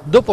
Dopo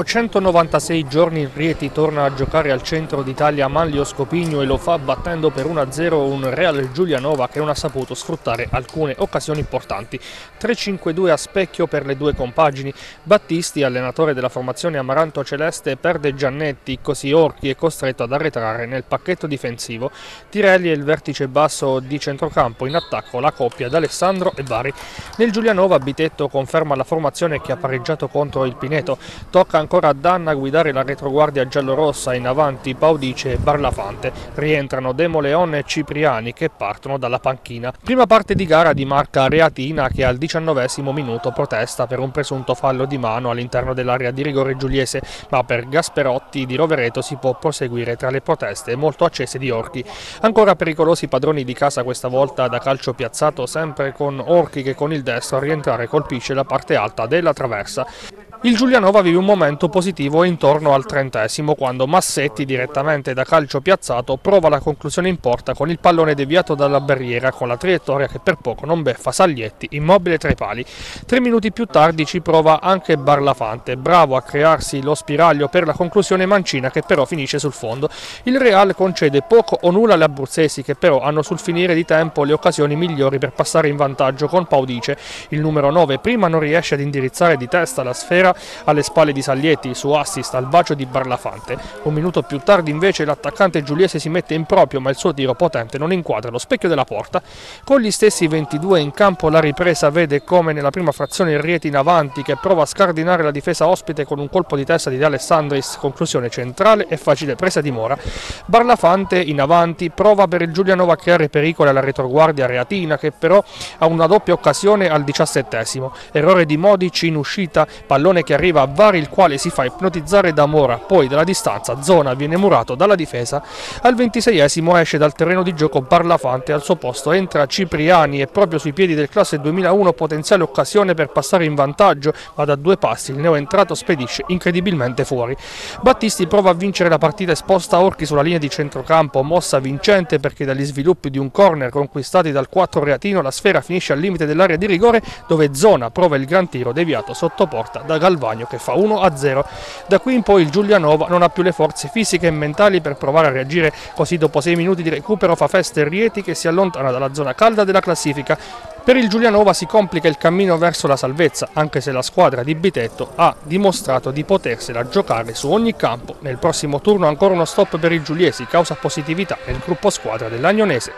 196 giorni il Rieti torna a giocare al centro d'Italia a Manlio Scopigno e lo fa battendo per 1-0 un Real Giulianova che non ha saputo sfruttare alcune occasioni importanti. 3-5-2 a specchio per le due compagini. Battisti, allenatore della formazione Amaranto Celeste, perde Giannetti, così Orchi è costretto ad arretrare nel pacchetto difensivo. Tirelli è il vertice basso di centrocampo, in attacco la coppia d'Alessandro e Bari. Nel Giulianova Bitetto conferma la formazione che ha pareggiato contro il Pineto. Tocca ancora a Danna guidare la retroguardia giallorossa, in avanti Paudice e Barlafante. Rientrano Demoleon e Cipriani che partono dalla panchina. Prima parte di gara di marca Reatina che al 19° minuto protesta per un presunto fallo di mano all'interno dell'area di rigore giuliese, ma per Gasperotti di Rovereto si può proseguire tra le proteste molto accese di Orchi. Ancora pericolosi padroni di casa questa volta da calcio piazzato, sempre con Orchi che con il destro a rientrare colpisce la parte alta della traversa. Il Giulianova vive un momento positivo intorno al 30° quando Massetti direttamente da calcio piazzato prova la conclusione in porta con il pallone deviato dalla barriera con la traiettoria che per poco non beffa Saglietti immobile tra i pali. 3 minuti più tardi ci prova anche Barlafante, bravo a crearsi lo spiraglio per la conclusione mancina che però finisce sul fondo. Il Real concede poco o nulla alle abruzzesi che però hanno sul finire di tempo le occasioni migliori per passare in vantaggio con Paudice. Il numero 9 prima non riesce ad indirizzare di testa la sfera alle spalle di Saglietti su assist al bacio di Barlafante. Un minuto più tardi invece l'attaccante giuliese si mette in proprio ma il suo tiro potente non inquadra lo specchio della porta. Con gli stessi 22 in campo la ripresa vede come nella prima frazione il Rieti in avanti che prova a scardinare la difesa ospite con un colpo di testa di De Alessandris, conclusione centrale e facile presa di Mora. Barlafante in avanti prova per il Giulianova a creare pericoli alla retroguardia reatina che però ha una doppia occasione al 17°. Errore di Modic in uscita, pallone che arriva a Vari il quale si fa ipnotizzare da Mora, poi dalla distanza Zona viene murato dalla difesa. Al 26° esce dal terreno di gioco Barlafante, al suo posto entra Cipriani e proprio sui piedi del classe 2001 potenziale occasione per passare in vantaggio, ma da 2 passi il neoentrato spedisce incredibilmente fuori. Battisti prova a vincere la partita e sposta Orchi sulla linea di centrocampo, mossa vincente perché dagli sviluppi di un corner conquistati dal 4 reatino la sfera finisce al limite dell'area di rigore dove Zona prova il gran tiro deviato sotto porta da Galvagno che fa 1-0. Da qui in poi il Giulianova non ha più le forze fisiche e mentali per provare a reagire, così dopo 6 minuti di recupero fa festa il Rieti che si allontana dalla zona calda della classifica. Per il Giulianova si complica il cammino verso la salvezza, anche se la squadra di Bitetto ha dimostrato di potersela giocare su ogni campo. Nel prossimo turno ancora uno stop per i giuliesi, causa positività nel gruppo squadra dell'Agnonese.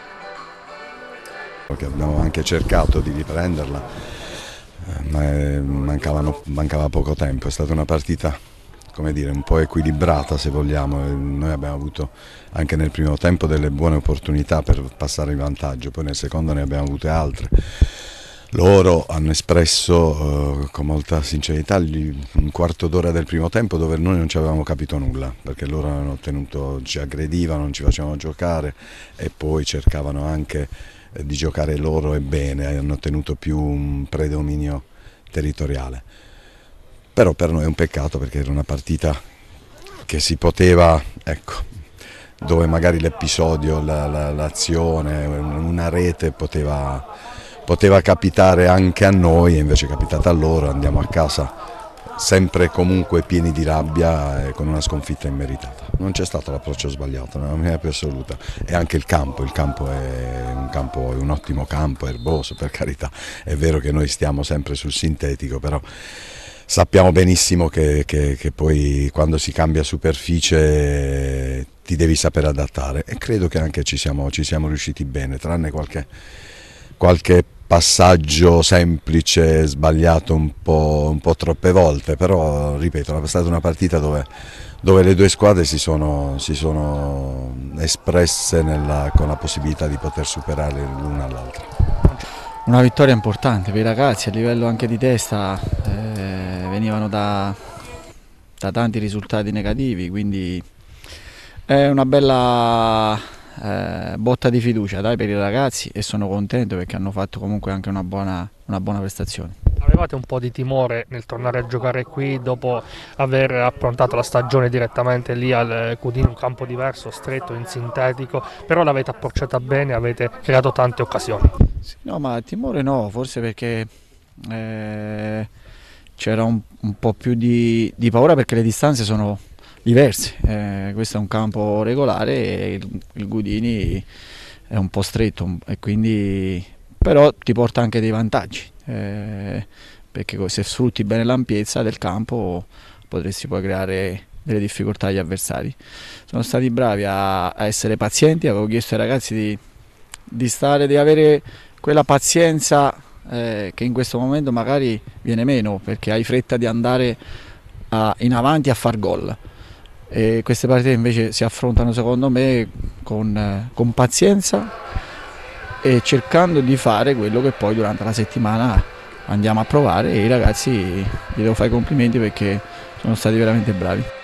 Abbiamo anche cercato di riprenderla, ma mancava poco tempo. È stata una partita, come dire, un po' equilibrata se vogliamo. Noi abbiamo avuto anche nel primo tempo delle buone opportunità per passare in vantaggio, poi nel secondo ne abbiamo avute altre. Loro hanno espresso con molta sincerità un quarto d'ora del primo tempo dove noi non ci avevamo capito nulla, perché loro hanno ci aggredivano, non ci facevano giocare e poi cercavano anche di giocare loro e bene, hanno ottenuto più un predominio territoriale. Però per noi è un peccato perché era una partita che si poteva, ecco, dove magari l'episodio, l'azione, una rete poteva capitare anche a noi e invece è capitata a loro. Andiamo a casa sempre e comunque pieni di rabbia e con una sconfitta immeritata. Non c'è stato l'approccio sbagliato, nella mia più assoluta. E anche il campo è un ottimo campo, erboso per carità. È vero che noi stiamo sempre sul sintetico, però sappiamo benissimo che poi quando si cambia superficie ti devi saper adattare e credo che anche ci siamo riusciti bene, tranne qualche passaggio semplice sbagliato un po' troppe volte, però ripeto, è stata una partita dove le due squadre si sono espresse con la possibilità di poter superare l'una all'altra. Una vittoria importante per i ragazzi a livello anche di testa, venivano da tanti risultati negativi, quindi è una bella botta di fiducia per i ragazzi e sono contento perché hanno fatto comunque anche una buona prestazione. Avevate un po' di timore nel tornare a giocare qui dopo aver affrontato la stagione direttamente lì al Cudino, un campo diverso, stretto, in sintetico, però l'avete approcciata bene, avete creato tante occasioni. Sì, no, ma timore no, forse perché c'era un po' più di paura perché le distanze sono diverse. Questo è un campo regolare e il Gudini è un po' stretto, e quindi, però ti porta anche dei vantaggi, perché se sfrutti bene l'ampiezza del campo potresti poi creare delle difficoltà agli avversari. Sono stati bravi a essere pazienti. Avevo chiesto ai ragazzi di avere quella pazienza che in questo momento magari viene meno, perché hai fretta di andare in avanti a far gol, e queste partite invece si affrontano secondo me con pazienza e cercando di fare quello che poi durante la settimana andiamo a provare, e i ragazzi gli devo fare i complimenti perché sono stati veramente bravi.